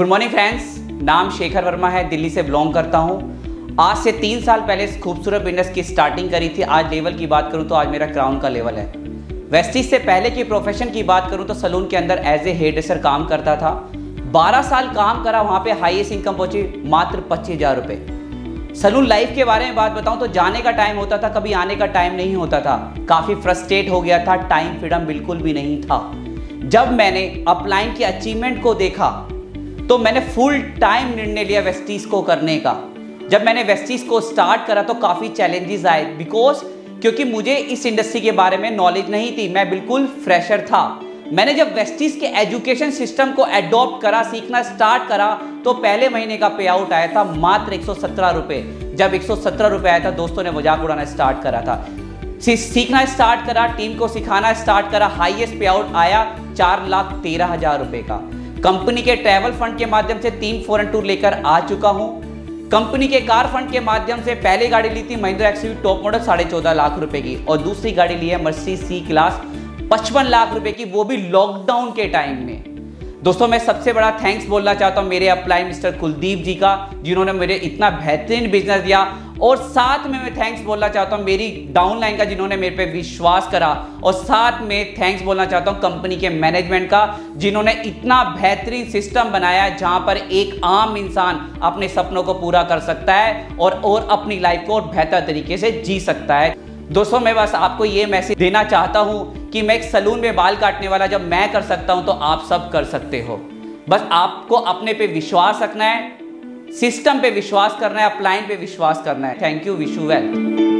Good morning friends, नाम शेखर वर्मा है, दिल्ली से बिलोंग करता हूँ। आज से 3 साल पहले इस खूबसूरत बिजनेस की स्टार्टिंग करी थी। आज लेवल की बात करूँ तो आज मेरा क्राउन का लेवल है। वेस्टीज से पहले की प्रोफेशन की बात करूँ तो सलून के अंदर एज ए हेयर ड्रेसर काम करता था। 12 साल काम करा, वहाँ पे हाईएस्ट इनकम पहुंची मात्र 25,000 रुपये। सलून लाइफ के बारे में बात बताऊं तो जाने का टाइम होता था, कभी आने का टाइम नहीं होता था। काफ़ी फ्रस्ट्रेट हो गया था, टाइम फ्रीडम बिल्कुल भी नहीं था। जब मैंने अपलाइन की अचीवमेंट को देखा तो मैंने फुल टाइम निर्णय लिया वेस्टीज को करने का। जब मैंने वेस्टीज को स्टार्ट करा तो काफ़ी चैलेंजेस आए, क्योंकि मुझे इस इंडस्ट्री के बारे में नॉलेज नहीं थी, मैं बिल्कुल फ्रेशर था। मैंने जब वेस्टीज के एजुकेशन सिस्टम को एडॉप्ट करा, सीखना स्टार्ट करा, तो पहले महीने का पे आउट आया था मात्र 117 रुपये। जब 117 रुपये आया था, दोस्तों ने मजाक उड़ाना स्टार्ट करा था। सीखना स्टार्ट करा, टीम को सिखाना स्टार्ट करा, हाईएस्ट पे आउट आया 4,13,000 रुपये का। कंपनी के ट्रैवल फंड के माध्यम से 3 फॉरेन टूर लेकर आ चुका हूं। कंपनी के कार फंड के माध्यम से पहले गाड़ी ली थी Mahindra XUV top model 14.5 lakh रुपए की, और दूसरी गाड़ी ली है मर्सिडीज सी क्लास 55 लाख रुपए की, वो भी लॉकडाउन के टाइम में। दोस्तों, मैं सबसे बड़ा थैंक्स बोलना चाहता हूं मेरे अपलाइन मिस्टर कुलदीप जी का, जिन्होंने मुझे इतना बेहतरीन बिजनेस दिया। और साथ में मैं थैंक्स बोलना चाहता हूं मेरी डाउनलाइन का, जिन्होंने मेरे पे विश्वास करा। और साथ में थैंक्स बोलना चाहता हूं कंपनी के मैनेजमेंट का, जिन्होंने इतना बेहतरीन सिस्टम बनाया जहां पर एक आम इंसान अपने सपनों को पूरा कर सकता है और अपनी लाइफ को बेहतर तरीके से जी सकता है। दोस्तों, मैं बस आपको ये मैसेज देना चाहता हूं कि मैं एक सलून में बाल काटने वाला जब मैं कर सकता हूं तो आप सब कर सकते हो। बस आपको अपने पे विश्वास रखना है, सिस्टम पे विश्वास करना है, अपलाइन पे विश्वास करना है। Thank you, wish you well.